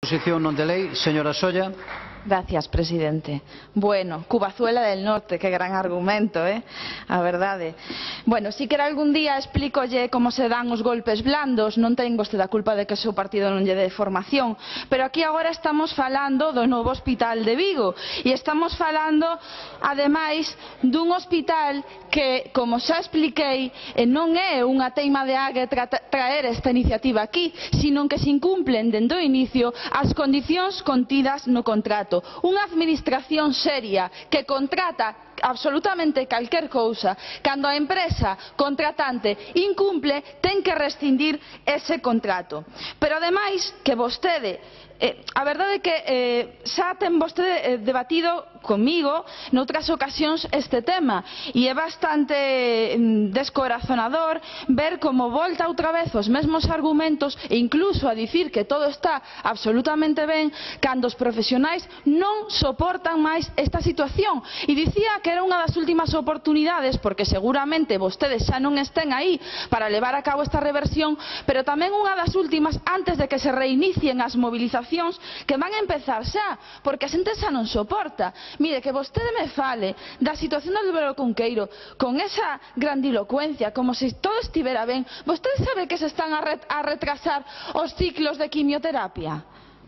Proposición non de lei, señora Solla. Gracias, presidente. Bueno, Cubazuela del Norte, qué gran argumento, a verdade. Bueno, si quer algún día explícolle como se dan os golpes blandos, non ten vostede a culpa de que o seu partido non lle dé formación, pero aquí agora estamos falando do novo hospital de Vigo e estamos falando, ademais, dun hospital que, como xa expliquei, non é unha teima de Ague traer esta iniciativa aquí, sino que se incumplen dende o inicio as condicións contidas no contrato. Unha administración seria que contrata absolutamente calquer cousa, cando a empresa contratante incumple, ten que rescindir ese contrato. Pero ademais que vostede, a verdade é que xa ten vostede debatido comigo noutras ocasións este tema e é bastante descorazonador ver como volta outra vez os mesmos argumentos e incluso a dicir que todo está absolutamente ben cando os profesionais non soportan máis esta situación. E dicía que era unha das últimas oportunidades porque seguramente vostedes xa non estén aí para levar a cabo esta reversión, pero tamén unha das últimas antes de que se reinicien as movilizacións que van a empezar xa, porque a xente xa non soporta. Mire, que vostede me fale da situación do Álvaro Cunqueiro con esa grandilocuencia, como se todo estivera ben. Vostede sabe que se están a retrasar os ciclos de quimioterapia?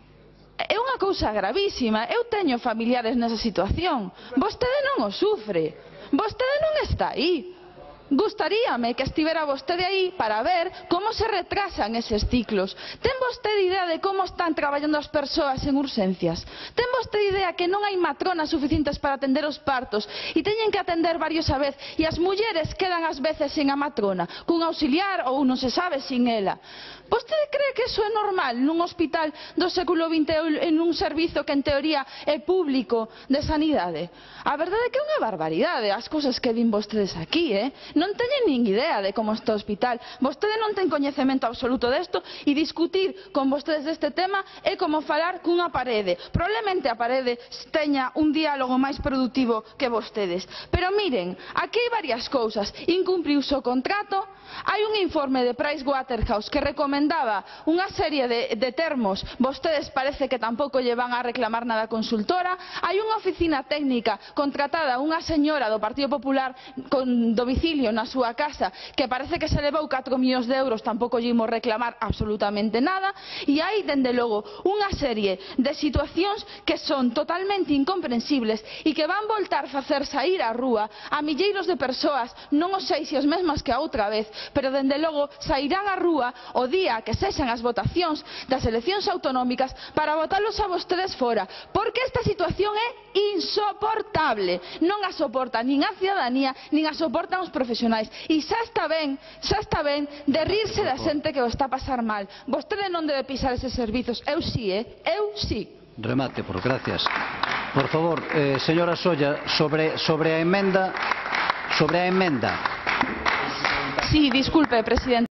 É unha cousa gravísima. Eu teño familiares nesa situación. Vostede non o sufre. Vostede non está aí. Gustaríame que estivera vostede aí para ver como se retrasan eses ciclos. Ten vostede idea de como están traballando as persoas en urxencias? Ten vostede idea que non hai matronas suficientes para atender os partos e teñen que atender varios a vez e as mulleres quedan ás veces sen a matrona, cun auxiliar ou non se sabe sin ela? Vostede cree que iso é normal nun hospital do século XX en un servizo que en teoría é público de sanidade? A verdade é que é unha barbaridade as cousas que din vostedes aquí, non teñen nin idea de como está o hospital. Vostede non ten coñecemento absoluto desto e discutir con vostedes deste tema é como falar cunha parede. Probablemente a parede teña un diálogo máis productivo que vostedes. Pero miren, aquí hai varias cousas. Incumpriuse o contrato, hai un informe de Pricewaterhouse que recomendaba unha serie de termos, vostedes parece que tampouco lle van a reclamar nada a consultora, hai unha oficina técnica contratada a unha señora do Partido Popular con domicilio na súa casa que parece que se levou 4 millóns de euros, tampouco lle imos reclamar absolutamente nada, e hai, dende logo, unha serie de situacións que son totalmente incomprensibles e que van voltar a facer saír á rúa a milleiros de persoas, non os sei se as mesmas que a outra vez, pero dende logo sairán á rúa o día que sexan as votacións das eleccións autonómicas para votalos a vostedes fora, porque esta situación é insoportable, non a soporta nin a cidadanía nin a soportan os profesionais e xa está ben de rirse da xente que o está a pasar mal. Vostede non debe pisar eses servizos. Eu sí, eu sí. Remate, gracias. Por favor, señora Solla, sobre a emenda. Sí, disculpe, presidente.